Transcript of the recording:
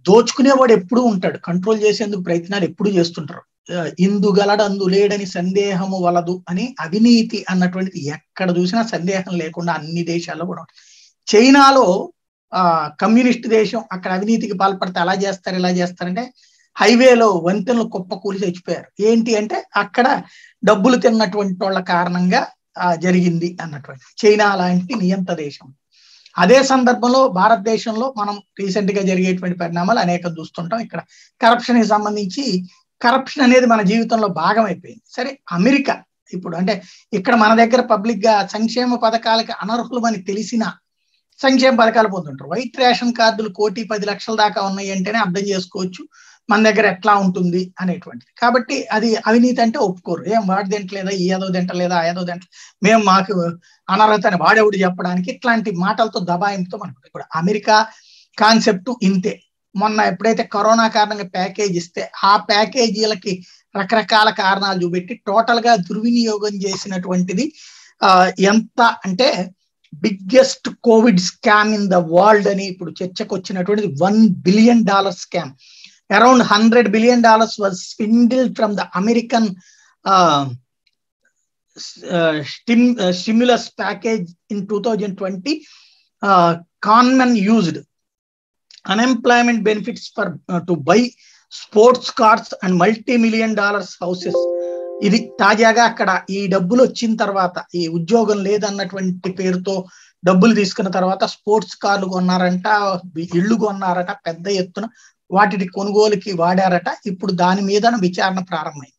దోచుకునేవాడు ఎప్పుడూ ఉంటాడు, కంట్రోల్ చేసేందుకు ప్రయత్నాలు ఎప్పుడు చేస్తుంటారు. ఇందుగలడు అందు లేడని సందేహము వలదు అని అవినీతి అన్నటువంటిది ఎక్కడ చూసినా సందేహం లేకుండా అన్ని దేశాల్లో కూడా ఉంటుంది. చైనాలో కమ్యూనిస్ట్ దేశం, అక్కడ అవినీతికి పాల్పడితే అలా చేస్తారు ఇలా చేస్తారంటే హైవేలో వంతెనలు కుప్ప కూలి చచ్చిపోయారు. ఏంటి అంటే అక్కడ డబ్బులు తిన్నటువంటి వాళ్ళ కారణంగా జరిగింది అన్నటువంటి. చైనా లాంటి నియంత దేశం. అదే సందర్భంలో భారతదేశంలో మనం రీసెంట్ గా జరిగేటువంటి పరిణామాలు అనేకం చూస్తుంటాం. ఇక్కడ కరప్షన్ కి సంబంధించి కరప్షన్ అనేది మన జీవితంలో భాగం అయిపోయింది. సరే, అమెరికా ఇప్పుడు అంటే ఇక్కడ మన దగ్గర పబ్లిక్ గా సంక్షేమ పథకాలకి అనర్హులమని తెలిసినా సంక్షేమ పథకాలు పొందుతుంటారు. వైట్ రేషన్ కార్డులు 1,10,00,000 దాకా ఉన్నాయి అంటేనే అర్థం చేసుకోవచ్చు మన దగ్గర ఎట్లా ఉంటుంది అనేటువంటిది. కాబట్టి అది అవినీతి అంటే ఒప్పుకోరు. ఏం వాడు తింటలేదా, ఈ ఏదో తింటలేదా, ఆ ఏదో తింట, మేము మాకు అనర్హత అని వాడేవుడు చెప్పడానికి ఇట్లాంటి మాటలతో దబాయింపుతో మనకు. ఇప్పుడు అమెరికా కాన్సెప్ట్ ఇంతే. మొన్న ఎప్పుడైతే కరోనా కారణంగా ప్యాకేజ్ ఇస్తే ఆ ప్యాకేజీలకి రకరకాల కారణాలు చూపెట్టి టోటల్ గా దుర్వినియోగం చేసినటువంటిది ఎంత అంటే biggest covid scam in the world అని ఇప్పుడు చర్చకు వచ్చినటువంటిది. $1 billion scam. Around $100 billion was swindled from the American stimulus package in 2020. Conman used unemployment benefits for to buy sports cars and multi-million dollars houses. ఇది తాజాగా అక్కడ ఈ డబ్బులు వచ్చిన తర్వాత, ఈ ఉద్యోగం లేదన్నటువంటి పేరుతో డబ్బులు తీసుకున్న తర్వాత స్పోర్ట్స్ కార్లు కొన్నారంట, ఇళ్ళు కొన్నారట, పెద్ద ఎత్తున వాటి కొనుగోలుకి వాడారట. ఇప్పుడు దాని మీద విచారణ ప్రారంభమైంది.